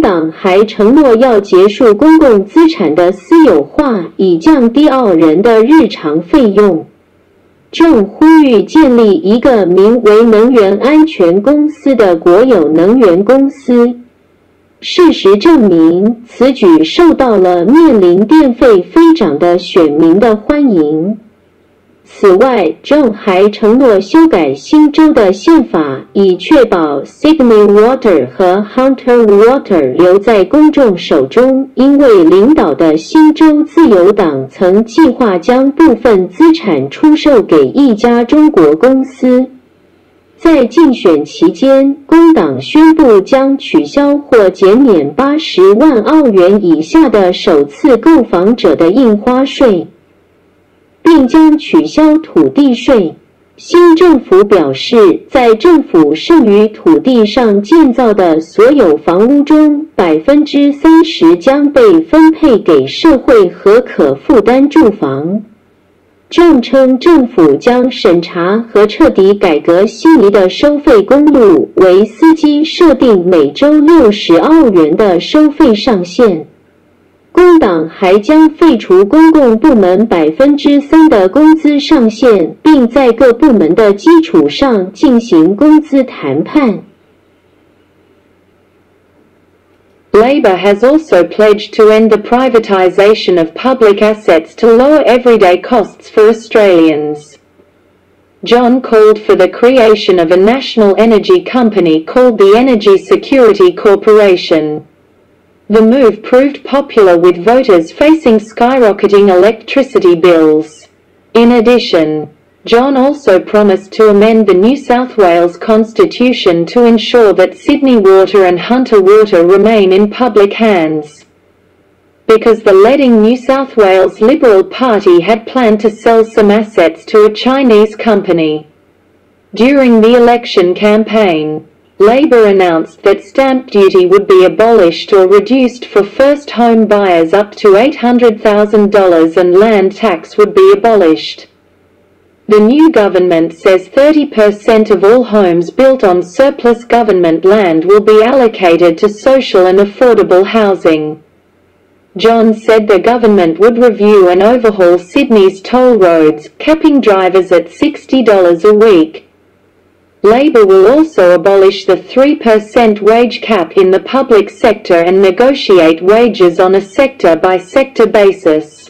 党还承诺要结束公共资产的私有化，以降低澳人的日常费用。正呼吁建立一个名为能源安全公司的国有能源公司。事实证明，此举受到了面临电费飞涨的选民的欢迎。此外，郑还承诺修改新州的宪法，以确保 Sydney Water 和 Hunter Water 留在公众手中，因为领导的新州自由党曾计划将部分资产出售给一家中国公司。在竞选期间，工党宣布将取消或减免80万澳元以下的首次购房者的印花税，并将取消土地税。新政府表示，在政府剩余土地上建造的所有房屋中，30%将被分配给社会和可负担住房。正称政府将审查和彻底改革悉尼的收费公路，为司机设定每周60澳元的收费上限。工党还将废除公共部门3%的工资上限，并在各部门的基础上进行工资谈判。 Labour has also pledged to end the privatisation of public assets to lower everyday costs for Australians. John called for the creation of a national energy company called the Energy Security Corporation. The move proved popular with voters facing skyrocketing electricity bills. In addition, John also promised to amend the New South Wales Constitution to ensure that Sydney Water and Hunter Water remain in public hands. Because the leading New South Wales Liberal Party had planned to sell some assets to a Chinese company. During the election campaign, Labour announced that stamp duty would be abolished or reduced for first home buyers up to $800,000 and land tax would be abolished. The new government says 30% of all homes built on surplus government land will be allocated to social and affordable housing. John said the government would review and overhaul Sydney's toll roads, capping drivers at $60 a week. Labour will also abolish the 3% wage cap in the public sector and negotiate wages on a sector-by-sector basis.